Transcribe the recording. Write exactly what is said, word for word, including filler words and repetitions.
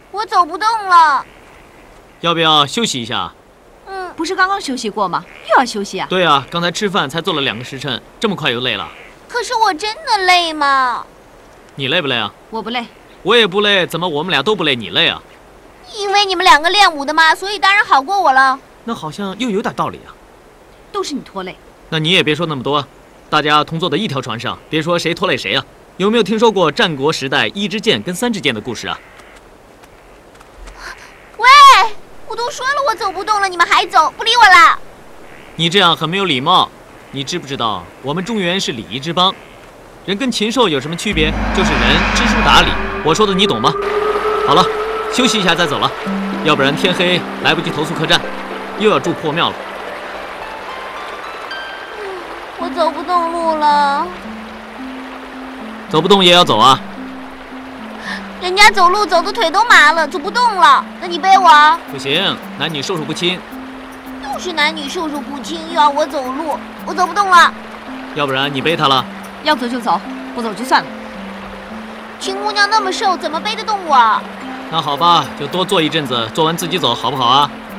我走不动了。 要不要休息一下？ 嗯， 不是刚刚休息过吗？又要休息啊？ 对啊，刚才吃饭才做了两个时辰，这么快又累了。 可是我真的累吗？ 你累不累啊？ 我不累。 我也不累，怎么我们俩都不累，你累啊？ 因为你们两个练武的嘛，所以当然好过我了。 那好像又有点道理啊。 都是你拖累。 那你也别说那么多，大家同坐在一条船上，别说谁拖累谁啊。有没有听说过战国时代一支箭跟三支箭的故事啊？ 喂，我都说了我走不动了，你们还走，不理我了。 你这样很没有礼貌。你知不知道我们中原是礼仪之邦？人跟禽兽有什么区别？就是人知书达理。我说的你懂吗？好了，休息一下再走了，要不然天黑来不及投宿客栈，又要住破庙了。 我走不动路了。 走不动也要走啊。 人家走路走的腿都麻了，走不动了。那你背我？ 不行，男女授受不亲。 又是男女授受不亲，又要我走路，我走不动了。 要不然你背他了。 要走就走，不走就算了。 秦姑娘那么瘦，怎么背得动我？ 那好吧，就多坐一阵子，坐完自己走，好不好啊？